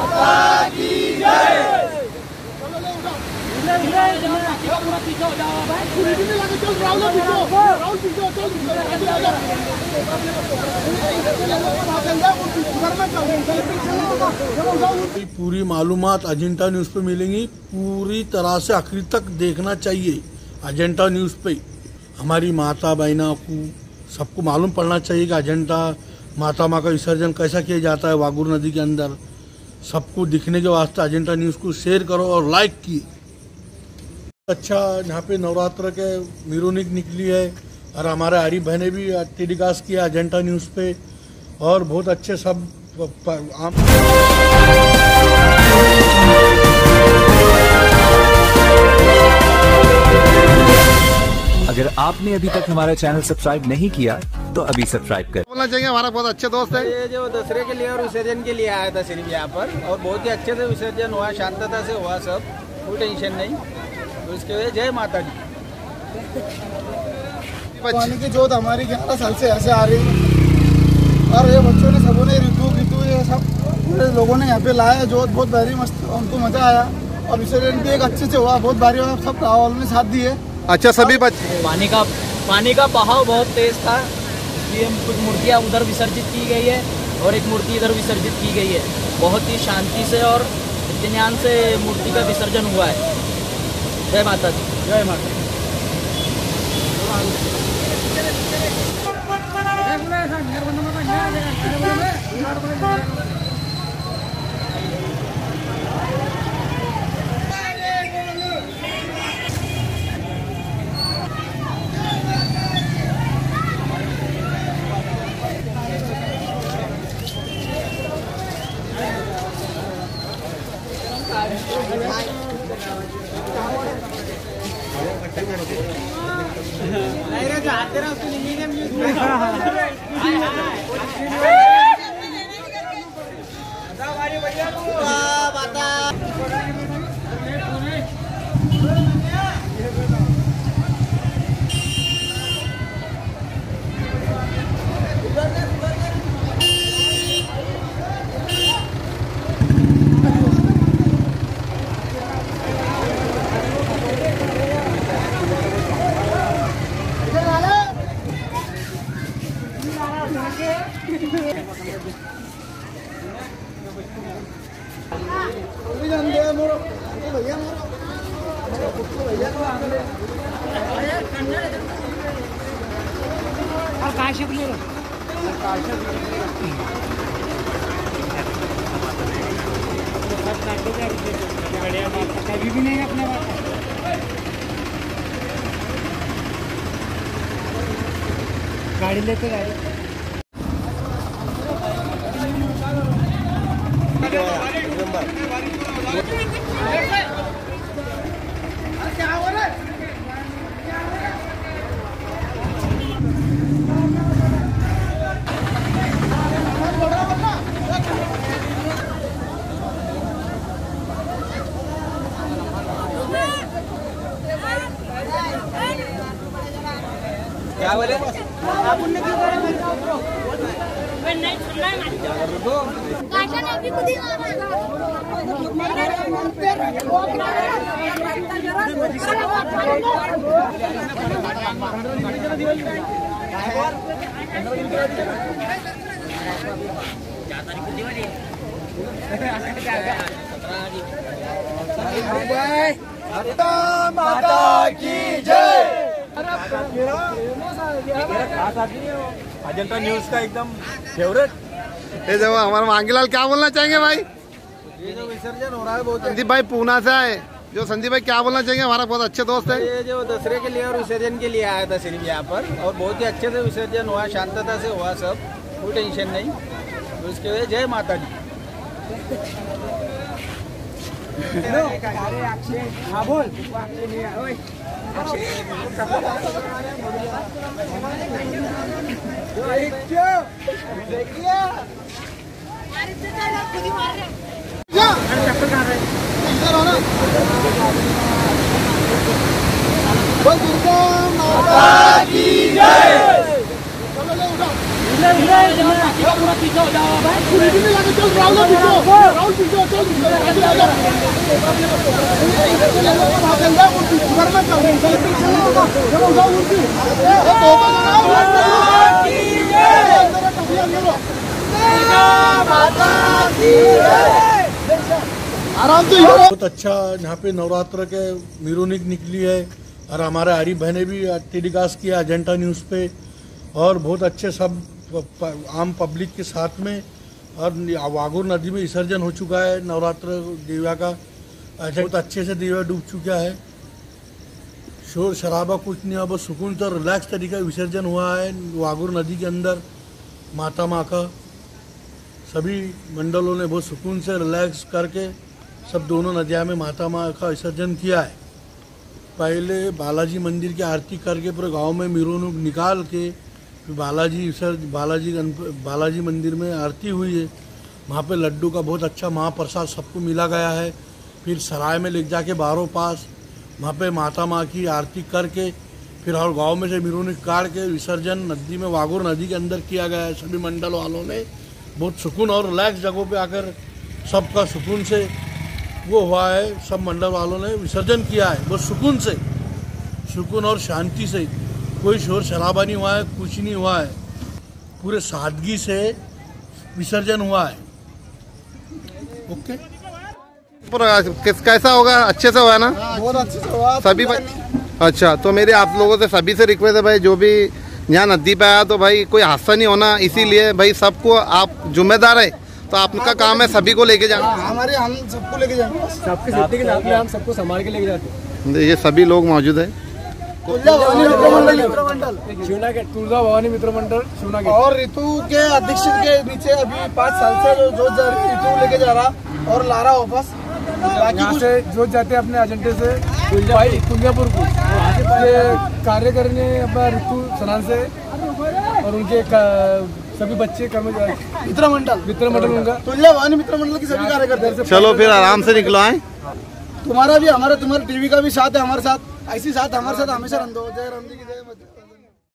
माता की जय। पूरी मालूमात अजंता न्यूज़ पे मिलेंगी, पूरी तरह से आखिरी तक देखना चाहिए। अजंता न्यूज़ पे हमारी माता बहनों को सबको मालूम पड़ना चाहिए कि अजंता माता माँ का विसर्जन कैसा किया जाता है वागुर नदी के अंदर। सबको दिखने के वास्ते अजंता न्यूज़ को शेयर करो और लाइक की। अच्छा, यहाँ पे नवरात्र के मिरोनिक निकली है और हमारे आरी बहने भी टेलीकास्ट किया अजंता न्यूज़ पे, और बहुत अच्छे सब अगर आपने अभी तक हमारा चैनल सब्सक्राइब नहीं किया तो अभी सब्सक्राइब कर बोलना चाहिए। हमारा बहुत अच्छे दोस्त है। ये जो दसरे के लिए और विसर्जन के लिए आया था सिर्फ यहाँ पर, और बहुत ही अच्छे से विसर्जन हुआ, शांतता से हुआ, सब कोई टेंशन नहीं। तो इसके वजह जय माता दी। पानी की जोत हमारी 11 साल से ऐसे आ रही है, और ये बच्चों ने सबों ने ऋतु ये सब पूरे लोगों ने यहाँ पे लाया जोत। बहुत भारी मस्त, उनको मजा आया, और विसर्जन भी एक अच्छे से हुआ, बहुत भारी हुआ, सब रावल में साथ दिए। अच्छा, सभी बच्चे पानी का बहाव बहुत तेज था, इसलिए कुछ मूर्तियाँ उधर विसर्जित की गई है और एक मूर्ति इधर विसर्जित की गई है। बहुत ही शांति से और इत्मीनान से मूर्ति का विसर्जन हुआ है। जय माता दी। जय माता दी। कभी भी नहीं अपने गाड़ी लेते गाड़ी क्या बोले? माता की जय। अजंता न्यूज़ का एकदम फेवरेट। ये जो हमारा मांगीलाल, क्या बोलना चाहेंगे भाई? ये जो विसर्जन हो रहा है बहुत संदीप भाई पूना से आए। जो संदीप भाई क्या बोलना चाहेंगे? हमारा बहुत अच्छे दोस्त है। ये जो दसरे के लिए और विसर्जन के लिए आया था सिर्फ यहाँ पर, और बहुत ही अच्छे से विसर्जन हुआ, शांतता से हुआ, सब कोई टेंशन नहीं। तो इसके वजह जय माता दी। हाँ बोल। माता की जय। पूरा पीछे हो जाओ भाई। आराम से बहुत अच्छा यहाँ पे नवरात्र के मिरोनिक निकली है और हमारे आरिफ बहने भी टेलीकास्ट किया अजंता न्यूज़ पे और बहुत अच्छे सब आम पब्लिक के साथ में। और वागुर नदी में विसर्जन हो चुका है नवरात्र दिव्या का, बहुत अच्छे से दिव्या डूब चुका है। शोर शराबा कुछ नहीं हुआ, बहुत सुकून से रिलैक्स तरीके का विसर्जन हुआ है वागुर नदी के अंदर माता माँ का। सभी मंडलों ने बहुत सुकून से रिलैक्स करके सब दोनों नदियाँ में माता माँ का विसर्जन किया है। पहले बालाजी मंदिर की आरती करके पूरे गांव में मिरोनुक निकाल के फिर बालाजी मंदिर में आरती हुई है। वहाँ पे लड्डू का बहुत अच्छा महाप्रसाद सबको मिला गया है। फिर सराय में ले जाके बारों पास वहाँ पे माता माँ की आरती करके फिर और गांव में से मिरोनिक काट के विसर्जन नदी में वागुर नदी के अंदर किया गया है। सभी मंडल वालों ने बहुत सुकून और रिलैक्स जगहों पे आकर सबका सुकून से वो हुआ है। सब मंडल वालों ने विसर्जन किया है बहुत सुकून से, सुकून और शांति से। कोई शोर शराबा नहीं हुआ है, कुछ नहीं हुआ है, पूरे सादगी से विसर्जन हुआ है। ओके, कैसा होगा? अच्छे से हुआ ना? बहुत अच्छे से हुआ सभी भाई। अच्छा, तो मेरे आप लोगों से सभी से रिक्वेस्ट है भाई, जो भी यहाँ नदी पे आया तो भाई कोई हादसा नहीं होना, इसीलिए भाई सबको आप जिम्मेदार है तो आपका काम है सभी को लेके जाना। हमारे हम सबको लेके जाएंगे, सबके सेफ्टी के साथ में हम सबको संभाल के लेके जाते हैं। ये सभी लोग मौजूद है। तुलजा भवानी मित्र मंडल शिवना और ऋतु के अध्यक्ष के नीचे अभी 5 साल से जो ऋतु लेके जा रहा और ला रहा वापस। बाकी से जो जाते हैं अपने एजेंटे से कुंजापुर को कार्य करने अपना ऋतु सनान से और उनके सभी बच्चे मित्र मंडल उनका तुलजा भवानी मित्र मंडल की सभी कार्यकर्ता। चलो फिर आराम से निकलो आए। तुम्हारा भी तुम्हारे टीवी का भी साथ है हमारे साथ, ऐसी साथ हमारे साथ हमेशा रंदो। जय राम जी की जय।